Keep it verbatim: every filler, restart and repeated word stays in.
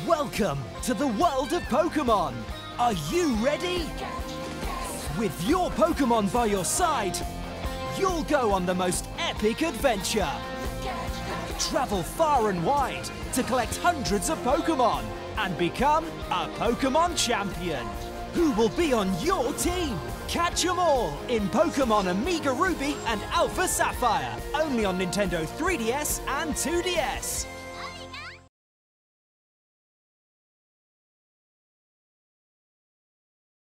Welcome to the world of Pokémon! Are you ready? With your Pokémon by your side, you'll go on the most epic adventure. Travel far and wide to collect hundreds of Pokémon and become a Pokémon champion. Who will be on your team? Catch them all in Pokémon Omega Ruby and Alpha Sapphire, only on Nintendo three D S and two D S.